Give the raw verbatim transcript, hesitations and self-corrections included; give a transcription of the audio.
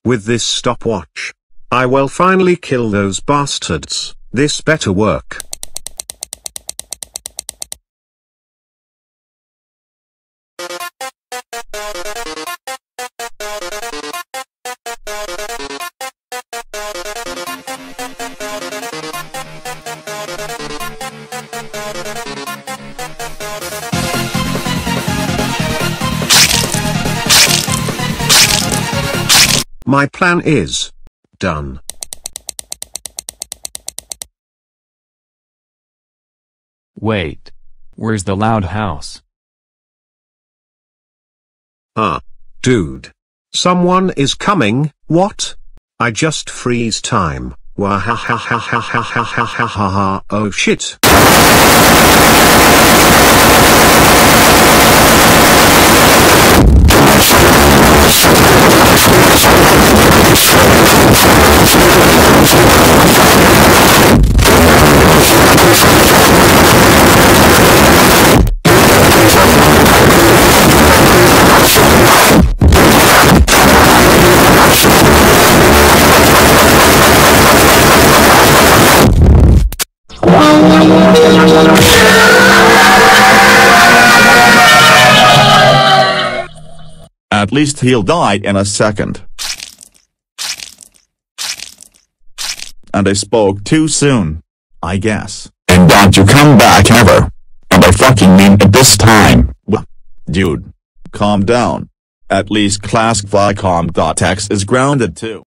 With this stopwatch, I will finally kill those bastards. This better work. My plan is done. Wait. Where's the loud house? Ah. Dude. Someone is coming. What? I just freeze time. Wahahahahahahahahaha. Oh shit. At least he'll die in a second. And I spoke too soon, I guess. And don't you come back ever. And I fucking mean it this time. Well, dude, calm down. At least class viacom.x is grounded too.